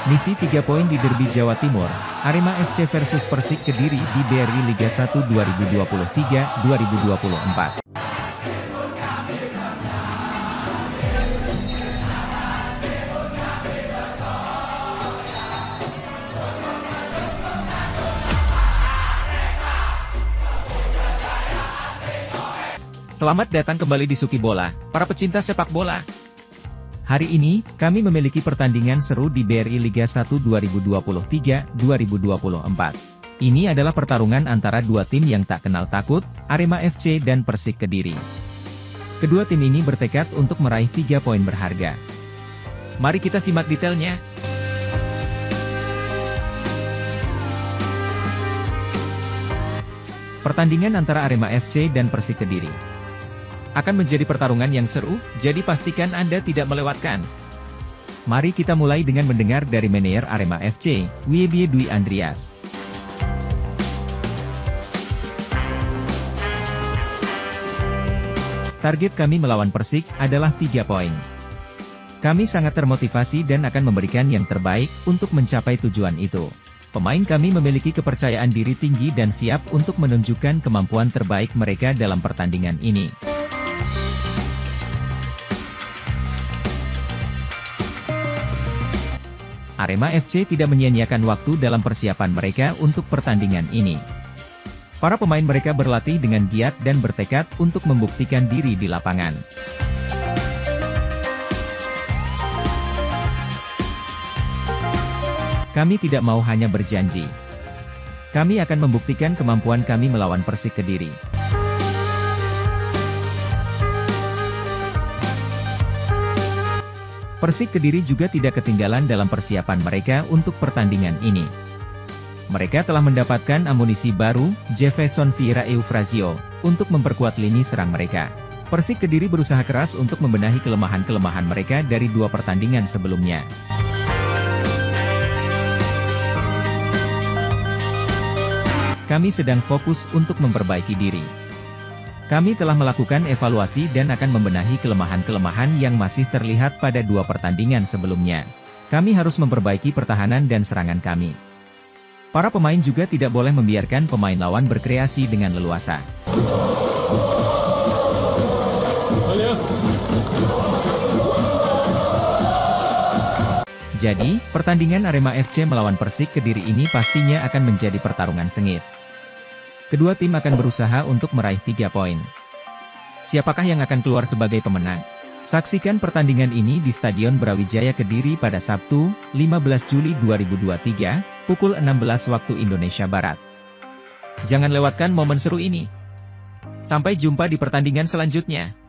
Misi 3 poin di Derby Jawa Timur, Arema FC versus Persik Kediri di BRI Liga 1 2023-2024. Selamat datang kembali di Suki Bola, para pecinta sepak bola. Hari ini, kami memiliki pertandingan seru di BRI Liga 1 2023-2024. Ini adalah pertarungan antara dua tim yang tak kenal takut, Arema FC dan Persik Kediri. Kedua tim ini bertekad untuk meraih 3 poin berharga. Mari kita simak detailnya. Pertandingan antara Arema FC dan Persik Kediri akan menjadi pertarungan yang seru, jadi pastikan Anda tidak melewatkan. Mari kita mulai dengan mendengar dari manajer Arema FC, Wiebie Dwi Andreas. Target kami melawan Persik adalah 3 poin. Kami sangat termotivasi dan akan memberikan yang terbaik untuk mencapai tujuan itu. Pemain kami memiliki kepercayaan diri tinggi dan siap untuk menunjukkan kemampuan terbaik mereka dalam pertandingan ini. Arema FC tidak menyia-nyiakan waktu dalam persiapan mereka untuk pertandingan ini. Para pemain mereka berlatih dengan giat dan bertekad untuk membuktikan diri di lapangan. Kami tidak mau hanya berjanji. Kami akan membuktikan kemampuan kami melawan Persik Kediri. Persik Kediri juga tidak ketinggalan dalam persiapan mereka untuk pertandingan ini. Mereka telah mendapatkan amunisi baru, Jefferson Vieira Eufrazio, untuk memperkuat lini serang mereka. Persik Kediri berusaha keras untuk membenahi kelemahan-kelemahan mereka dari 2 pertandingan sebelumnya. Kami sedang fokus untuk memperbaiki diri. Kami telah melakukan evaluasi dan akan membenahi kelemahan-kelemahan yang masih terlihat pada 2 pertandingan sebelumnya. Kami harus memperbaiki pertahanan dan serangan kami. Para pemain juga tidak boleh membiarkan pemain lawan berkreasi dengan leluasa. Jadi, pertandingan Arema FC melawan Persik Kediri ini pastinya akan menjadi pertarungan sengit. Kedua tim akan berusaha untuk meraih 3 poin. Siapakah yang akan keluar sebagai pemenang? Saksikan pertandingan ini di Stadion Brawijaya Kediri pada Sabtu, 15 Juli 2023, pukul 16 waktu Indonesia Barat. Jangan lewatkan momen seru ini. Sampai jumpa di pertandingan selanjutnya.